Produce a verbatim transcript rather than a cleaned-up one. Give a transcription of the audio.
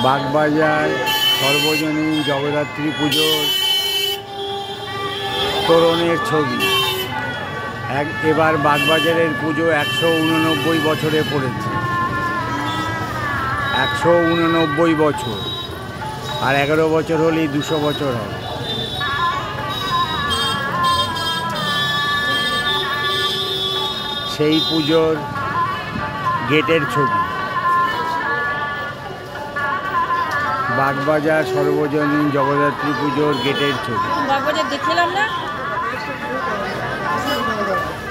বাগবাজার সর্বজনীন জগদ্ধাত্রী পুজোর তোরণের ছবি। এক এবার বাগবাজারের পুজো একশো উননব্বই বছরে পড়েছে, একশো উননব্বই বছর, আর এগারো বছর হলেই দুশো বছর হবে। সেই পুজোর গেটের ছবি, বাগবাজার সর্বজনীন জগদ্ধাত্রী পুজোর গেটের ছবি। বাগবাজার দেখলাম না।